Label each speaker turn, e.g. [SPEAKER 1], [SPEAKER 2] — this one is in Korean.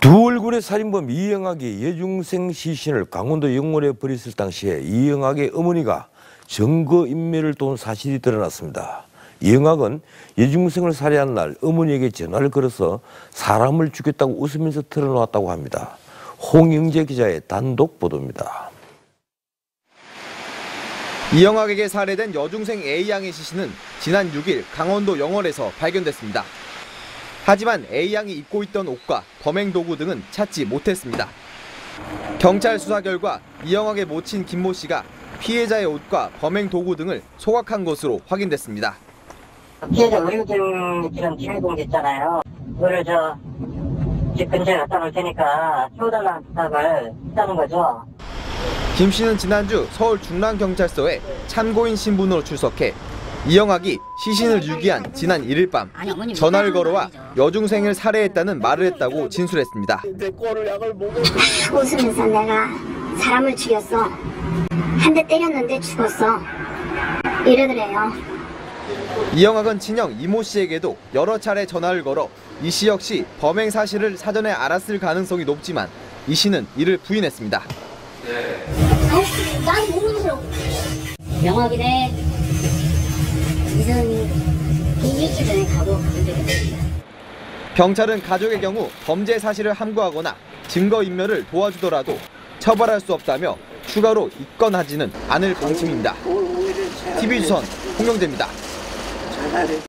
[SPEAKER 1] 두 얼굴의 살인범 이영학이 여중생 시신을 강원도 영월에 버렸을 당시에 이영학의 어머니가 증거인멸을 도운 사실이 드러났습니다. 이영학은 여중생을 살해한 날 어머니에게 전화를 걸어서 사람을 죽였다고 웃으면서 털어놓았다고 합니다. 홍영재 기자의 단독 보도입니다.
[SPEAKER 2] 이영학에게 살해된 여중생 A양의 시신은 지난 6일 강원도 영월에서 발견됐습니다. 하지만 A양이 입고 있던 옷과 범행 도구 등은 찾지 못했습니다. 경찰 수사 결과 이영학의 모친 김모 씨가 피해자의 옷과 범행 도구 등을 소각한 것으로 확인됐습니다.
[SPEAKER 3] 피해자 의료증처럼 기밀공개 있잖아요. 그거를 집 근처에 갖다 놓을 테니까 채워달라는 부탁을 했다는 거죠.
[SPEAKER 2] 김 씨는 지난주 서울 중랑경찰서에 참고인 신분으로 출석해 이영학이 시신을 유기한 지난 1일 밤 전화를 걸어와 여중생을 살해했다는 말을 했다고 진술했습니다.
[SPEAKER 4] 웃으면서 내가 사람을 죽였어. 한 대 때렸는데 죽었어. 이러더래요.
[SPEAKER 2] 이영학은 친형 이모 씨에게도 여러 차례 전화를 걸어 이 씨 역시 범행 사실을 사전에 알았을 가능성이 높지만 이 씨는 이를 부인했습니다.
[SPEAKER 4] 난 모르겠어.
[SPEAKER 5] 영학이네. 이선이 일주일 전에 가본 적이 있습니다.
[SPEAKER 2] 경찰은 가족의 경우 범죄 사실을 함구하거나 증거인멸을 도와주더라도 처벌할 수 없다며 추가로 입건하지는 않을 방침입니다. TV조선 홍영재입니다.